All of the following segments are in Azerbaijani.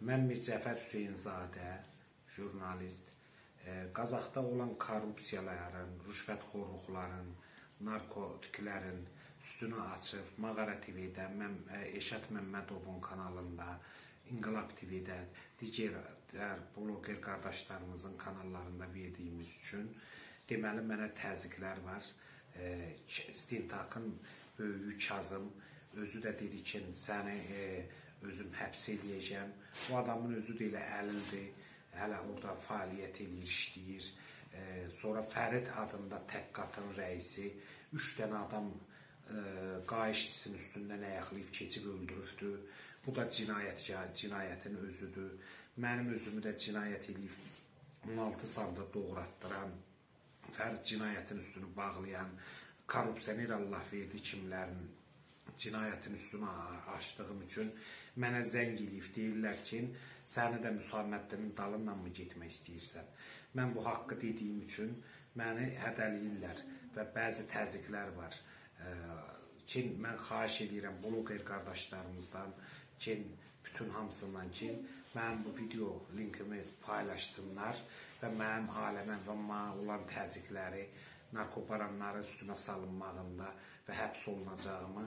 Mən Mirzəfər Hüseynzadə, jurnalist, Qazaxda olan korrupsiyaların, rüşvətxorluqların, narkotiklərin üstünü açıb Mağara TV-də, Eşat Məmmədovun kanalında, İnqilab TV-də, digər bloger qardaşlarımızın kanallarında verdiyimiz üçün deməli mənə təzyiqlər var. İstintaqın böyüyü Kazım özü də dedi ki, səni özüm həbs eləyəcəm. Bu adamın özü də elə əlildir, hələ orada fəaliyyət eləyir, işləyir. Sonra Fərid adında təhqiqatın rəisi 3 dənə adam qayışçısının üstündən ayaqlayıb keçib öldürübdür. Bu da cinayətin özüdür. Mənim özümü də cinayət eləyib 16 sanda doğratdıran, Fərid cinayətin üstünü bağlayan, korrupsioner Allah verdi kimlərin cinayətin üstünü açdığım üçün mənə zəng eləyib, deyirlər ki, səni də Müsaməddinin dalınla mı getmək istəyirsən? Mən bu haqqı dediyim üçün məni hədələyirlər və bəzi təzyiqlər var. Mən xahiş edirəm bloger qardaşlarımızdan, bütün hamısından ki, mənim bu video linkimi paylaşsınlar və mənim aləmə və mənə olan təzyiqləri, narkobaranları üstünə salınmağında və həbs olunacağımı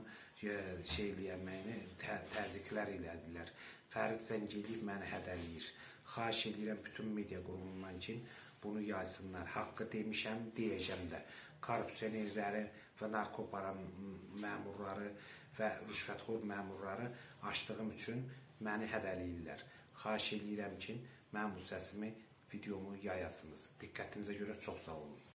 təzyiqlər elədilər. Fərid zəng edib məni hədələyir. Xahiş edirəm bütün media qurumundan ki, bunu yaysınlar. Haqqı demişəm, deyəcəm də. Korrupsionerləri və narkobaran məmurları və rüşvətxor məmurları açdığım üçün məni hədələyirlər. Xahiş edirəm ki, mən bu səsimi, videomu yayasınız. Diqqətinizə görə çox sağ olun.